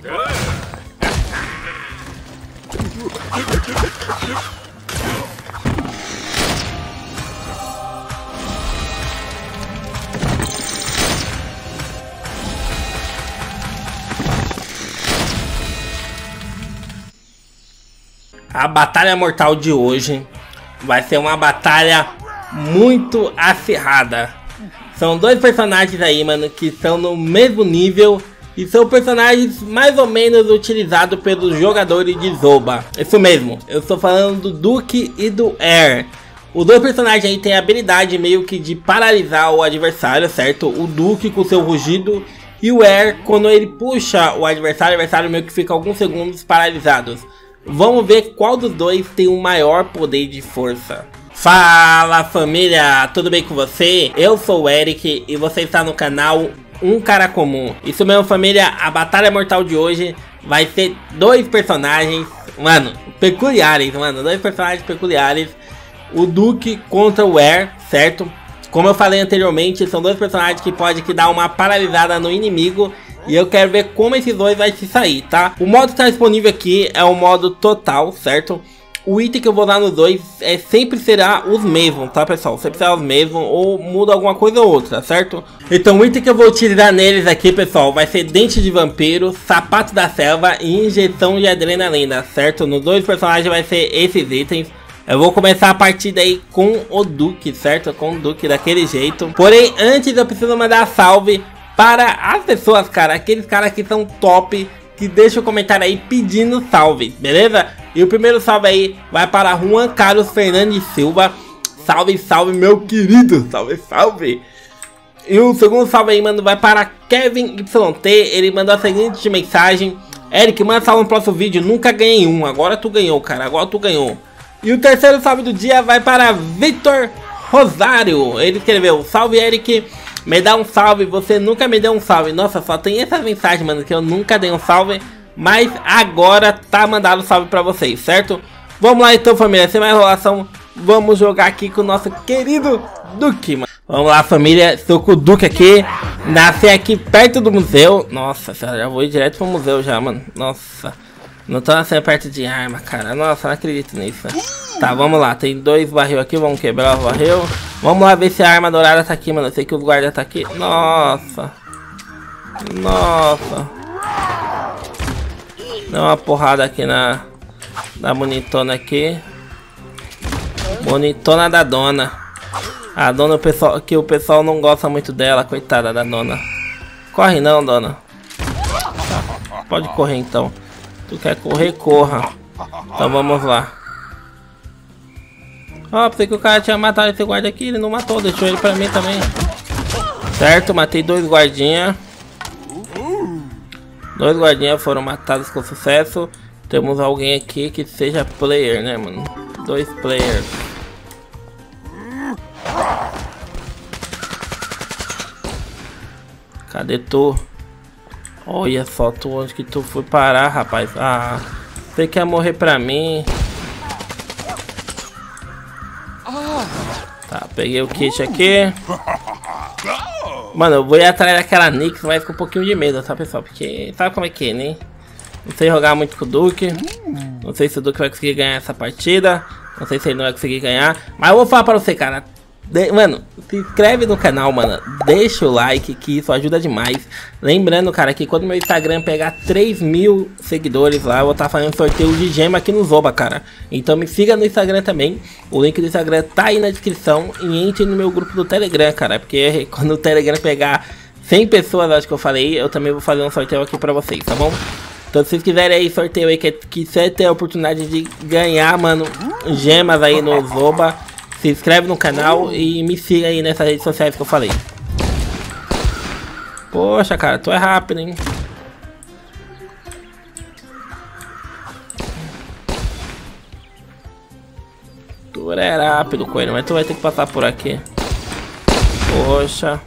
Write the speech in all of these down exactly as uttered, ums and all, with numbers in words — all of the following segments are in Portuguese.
A batalha mortal de hoje vai ser uma batalha muito acirrada. São dois personagens aí, mano, que estão no mesmo nível e são personagens mais ou menos utilizados pelos jogadores de Zoba. Isso mesmo, eu estou falando do Duke e do Air. Os dois personagens aí têm a habilidade meio que de paralisar o adversário, certo? O Duke com seu rugido e o Air, quando ele puxa o adversário, o adversário meio que fica alguns segundos paralisados. Vamos ver qual dos dois tem o maior poder de força. Fala família, tudo bem com você? Eu sou o Eric e você está no canal Um Cara Comum. Isso mesmo família, a batalha mortal de hoje vai ser dois personagens, mano, peculiares, mano, dois personagens peculiares. O Duke contra o Air, certo? Como eu falei anteriormente, são dois personagens que podem que dar uma paralisada no inimigo. E eu quero ver como esses dois vai se sair, tá? O modo que está disponível aqui é o modo total, certo? O item que eu vou dar nos dois é, sempre será os mesmos, tá pessoal? Sempre será os mesmos ou muda alguma coisa ou outra, certo? Então o item que eu vou utilizar neles aqui, pessoal, vai ser Dente de Vampiro, Sapato da Selva e Injeção de Adrenalina, certo? Nos dois personagens vai ser esses itens. Eu vou começar a partida aí com o Duke, certo? Com o Duke daquele jeito. Porém, antes eu preciso mandar salve para as pessoas, cara, aqueles caras que são top, que deixam o comentário aí pedindo salve, beleza? E o primeiro salve aí vai para Juan Carlos Fernandes Silva. Salve, salve, meu querido, salve, salve. E o segundo salve aí, mano, vai para Kevin Y T. Ele mandou a seguinte mensagem: Eric, manda salve no próximo vídeo, nunca ganhei um, agora tu ganhou, cara, agora tu ganhou. E o terceiro salve do dia vai para Victor Rosário. Ele escreveu: salve Eric, me dá um salve, você nunca me deu um salve. Nossa, só tem essa mensagem, mano, que eu nunca dei um salve. Mas agora tá mandado salve pra vocês, certo? Vamos lá então, família, sem mais enrolação, vamos jogar aqui com o nosso querido Duke, mano. Vamos lá, família, estou com o Duke aqui. Nasci aqui perto do museu. Nossa senhora, já vou ir direto pro museu já, mano. Nossa, não tô nascendo perto de arma, cara. Nossa, não acredito nisso. Tá, vamos lá, tem dois barril aqui, vamos quebrar o barril. Vamos lá ver se a arma dourada tá aqui, mano. Eu sei que os guardas tá aqui. Nossa. Nossa. Dá uma porrada aqui na, na bonitona aqui. Bonitona da dona. A dona, o pessoal, que o pessoal não gosta muito dela, coitada da dona. Corre não, dona. Tá, pode correr então. Tu quer correr, corra. Então vamos lá. Ó, oh, pensei que o cara tinha matado esse guarda aqui, ele não matou, deixou ele pra mim também. Certo, matei dois guardinhas. Dois guardinhas foram matados com sucesso. Temos alguém aqui que seja player, né, mano? Dois players. Cadê tu? Olha só tu, onde que tu foi parar, rapaz. Ah, você quer morrer pra mim? Tá, peguei o kit aqui. Mano, eu vou ir atrás daquela Nix, mas com um pouquinho de medo, tá, pessoal? Porque sabe como é que é, né? Não sei jogar muito com o Duke. Não sei se o Duke vai conseguir ganhar essa partida. Não sei se ele não vai conseguir ganhar. Mas eu vou falar pra você, cara. De... Mano, se inscreve no canal, mano. Deixa o like, que isso ajuda demais. Lembrando, cara, que quando meu Instagram pegar três mil seguidores lá, eu vou estar fazendo sorteio de gema aqui no Zoba, cara. Então me siga no Instagram também. O link do Instagram tá aí na descrição. E entre no meu grupo do Telegram, cara. Porque quando o Telegram pegar cem pessoas, acho que eu falei, eu também vou fazer um sorteio aqui pra vocês, tá bom? Então se vocês quiserem aí sorteio aí, que, que você tem a oportunidade de ganhar, mano, gemas aí no Zoba, se inscreve no canal e me siga aí nessas redes sociais que eu falei. Poxa, cara, tu é rápido, hein? Tu é rápido, coelho, mas tu vai ter que passar por aqui. Poxa.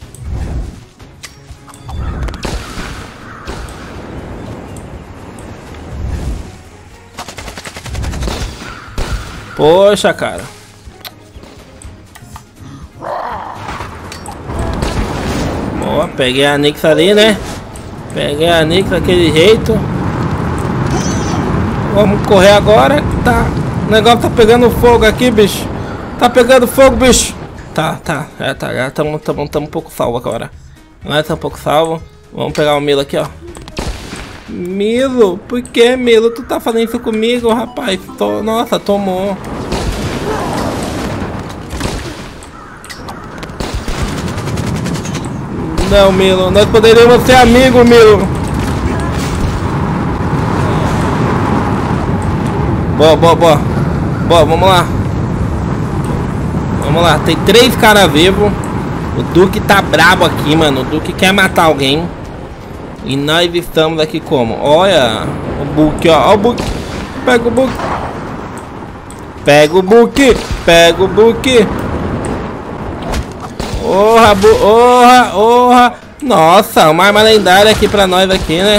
Poxa, cara. Boa, peguei a Nix ali, né? Peguei a Nix daquele jeito. Vamos correr agora. Tá. O negócio tá pegando fogo aqui, bicho. Tá pegando fogo, bicho. Tá, tá. É, tá. Já estamos um pouco salvo agora. Nós estamos um pouco salvo. Vamos pegar o Milo aqui, ó. Milo? Por que, Milo? Tu tá fazendo isso comigo, rapaz? Tô... Nossa, tomou. Não, Milo. Nós poderíamos ser amigos, Milo. Boa, boa, boa. Boa, vamos lá. Vamos lá. Tem três caras vivos. O Duque tá brabo aqui, mano. O Duque quer matar alguém. E nós estamos aqui como? Olha o Book, ó. Ó o Book. Pega o Book. Pega o Book. Pega o Book. Orra, bu orra, orra. Nossa, uma arma lendária aqui pra nós aqui, né?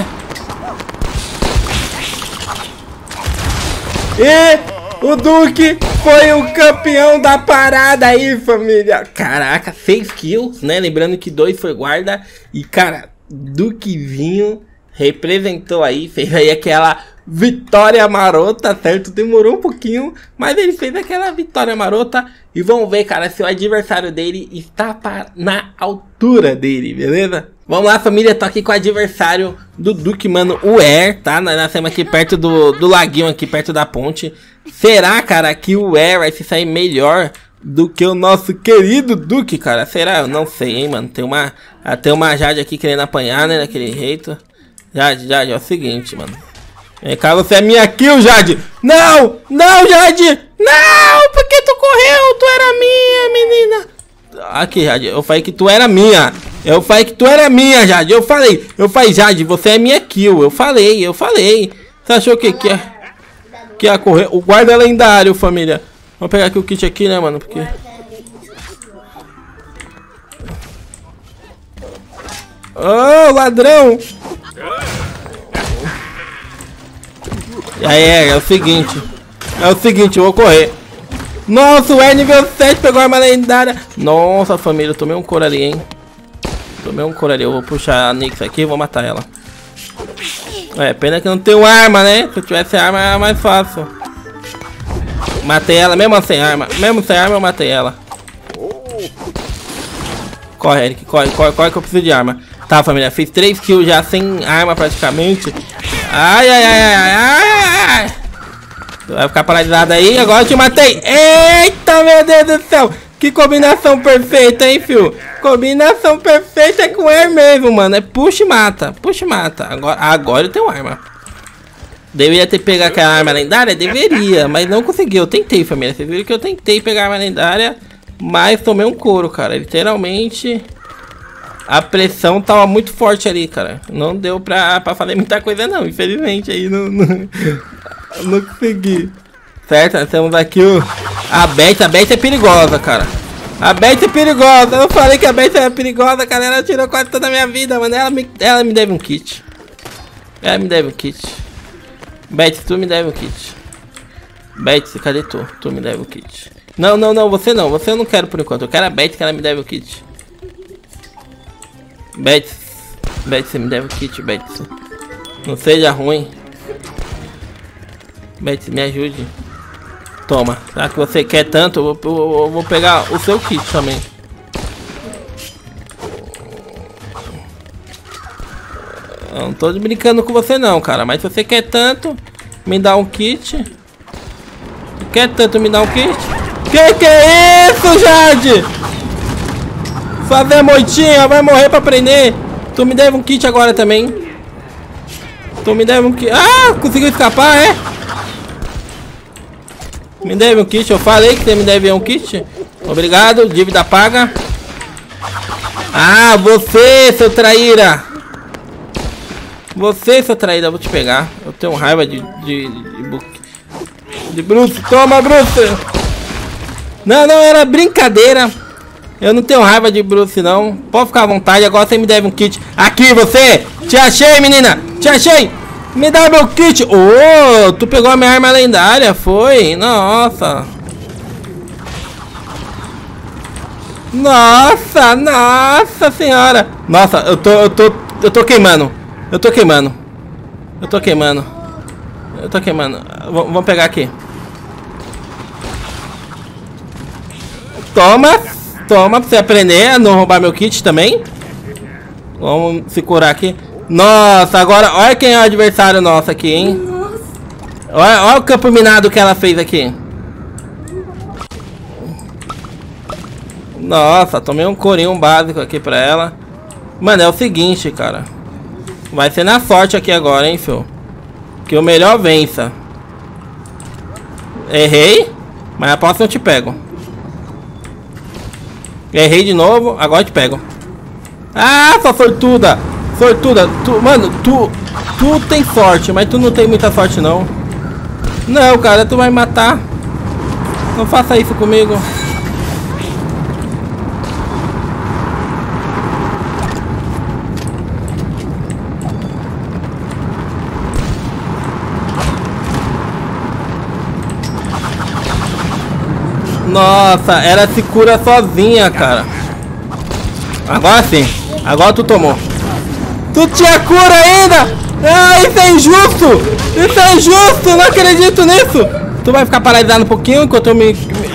E o Duque foi o campeão da parada aí, família. Caraca, seis kills, né? Lembrando que dois foi guarda. E, cara, Duquezinho representou aí, fez aí aquela vitória marota, certo? Demorou um pouquinho, mas ele fez aquela vitória marota. E vamos ver, cara, se o adversário dele está na altura dele, beleza? Vamos lá, família, tô aqui com o adversário do Duque, mano, o Air, tá? Nós nascemos aqui perto do, do laguinho, aqui perto da ponte. Será, cara, que o Air vai se sair melhor do que o nosso querido Duque, cara? Será? Eu não sei, hein, mano. Tem uma, tem uma Jade aqui querendo apanhar, né, daquele jeito. Jade, Jade, é o seguinte, mano. Vem cá, você é minha kill, Jade. Não, não, Jade. Não, por que tu correu? Tu era minha, menina. Aqui, Jade, eu falei que tu era minha. Eu falei que tu era minha, Jade. Eu falei, eu falei, Jade, você é minha kill. Eu falei, eu falei. Você achou que que ia, que ia correr? O guarda é lendário, família. Vamos pegar aqui o kit aqui, né, mano? Porque... Oh, ladrão! E aí, é, é o seguinte. É o seguinte, eu vou correr. Nossa, o Air nível sete pegou a arma lendária. Nossa, família, eu tomei um couro ali, hein? Tomei um couro ali. Eu vou puxar a Nix aqui e vou matar ela. É, pena que não tenho arma, né? Se eu tivesse arma era mais fácil. Matei ela, mesmo sem arma. Mesmo sem arma eu matei ela. Corre, Eric, corre, corre, corre que eu preciso de arma. Tá, família, fiz três kills já sem arma praticamente. Ai, ai, ai, ai, ai, ai. Vai ficar paralisado aí, agora eu te matei. Eita, meu Deus do céu. Que combinação perfeita, hein, fio? Combinação perfeita é com o Air mesmo, mano. É puxa e mata, puxa e mata. Agora, agora eu tenho arma. Deveria ter pegado aquela arma lendária? Deveria, mas não consegui. Eu tentei, família. Vocês viram que eu tentei pegar a arma lendária, mas tomei um couro, cara. Literalmente, a pressão tava muito forte ali, cara. Não deu pra, pra fazer muita coisa, não. Infelizmente, aí não, não, não consegui. Certo? Nós temos aqui o... A Beth. A Beth é perigosa, cara. A Beth é perigosa. Eu falei que a Beth era perigosa, cara. Ela tirou quase toda a minha vida, mano. Ela me, ela me deve um kit. Ela me deve um kit. Beth, tu me deve um kit. Beth, cadê tu? Tu me deve um kit. Não, não, não, você não. Você eu não quero por enquanto. Eu quero a Beth, que ela me deve um kit. Beth. Beth, você me deve um kit, Beth. Não seja ruim. Beth, me ajude. Toma. Já que você quer tanto, eu vou, eu, eu vou pegar o seu kit também. Eu não tô brincando com você não, cara. Mas se você quer tanto, me dá um kit. Se quer tanto, me dá um kit. Que que é isso, Jade? Fazer moitinha, vai morrer pra aprender. Tu me deve um kit agora também. Tu me deve um kit. Ah, conseguiu escapar, é? Me deve um kit, eu falei que você me deve um kit. Obrigado, dívida paga. Ah, você, seu traíra. Você, seu traíra, eu vou te pegar. Eu tenho raiva de... De, de, de Bruce. Toma, Bruce. Não, não, era brincadeira. Eu não tenho raiva de Bruce, não. Pode ficar à vontade, agora você me deve um kit. Aqui, você. Te achei, menina. Te achei. Me dá meu kit. Oh, tu pegou a minha arma lendária, foi? Nossa. Nossa, nossa senhora. Nossa, eu tô, eu tô, eu tô queimando. Eu tô queimando. Eu tô queimando. Eu tô queimando. V vamos pegar aqui. Toma. Toma pra você aprender a não roubar meu kit também. Vamos se curar aqui. Nossa, agora olha quem é o adversário nosso aqui, hein? Olha, olha o campo minado que ela fez aqui. Nossa, tomei um corinho básico aqui pra ela. Mano, é o seguinte, cara. Vai ser na sorte aqui agora, hein, filho. Que o melhor vença. Errei. Mas a próxima eu te pego. Errei de novo, agora eu te pego. Ah, sua sortuda. Sortuda, tu, mano, tu Tu tem sorte, mas tu não tem muita sorte não. Não, cara, tu vai matar. Não faça isso comigo. Nossa, ela se cura sozinha, cara. Agora sim. Agora tu tomou. Tu tinha cura ainda? Ah, isso é injusto! Isso é injusto! Não acredito nisso! Tu vai ficar paralisado um pouquinho enquanto eu me...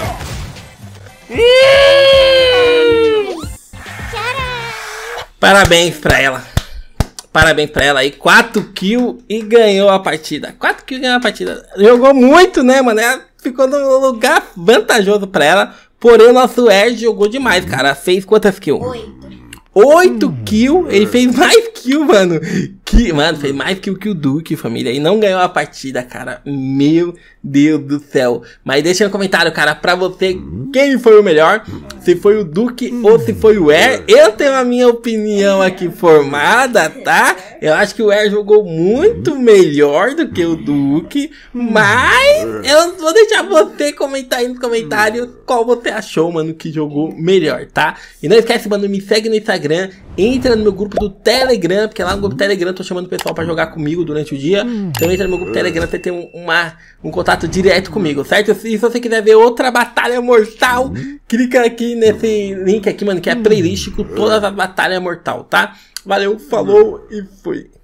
Parabéns pra ela. Parabéns pra ela aí. quatro kills e ganhou a partida. quatro kills e ganhou a partida. Jogou muito, né, mano? Ela ficou num lugar vantajoso pra ela. Porém, o nosso Erd jogou demais, cara. Fez quantas kills? Oito. Oito kills. Ele fez mais kills, mano. Que, mano, fez mais kill que o Duke, família. E não ganhou a partida, cara. Meu Deus do céu. Mas deixa no comentário, cara, pra você, quem foi o melhor. Se foi o Duke ou se foi o Er. Eu tenho a minha opinião aqui formada, tá? Eu acho que o Er jogou muito melhor do que o Duke. Mas eu vou deixar você comentar aí nos comentários qual você achou, mano, que jogou melhor, tá? E não esquece, mano, me segue no Instagram. Entra no meu grupo do Telegram, porque lá no grupo do Telegram eu tô chamando o pessoal pra jogar comigo durante o dia. Então entra no meu grupo do Telegram pra ter um, uma, um contato direto comigo, certo? E se você quiser ver outra batalha mortal, clica aqui nesse link aqui, mano, que é a playlist com todas as batalhas mortal, tá? Valeu, falou e fui!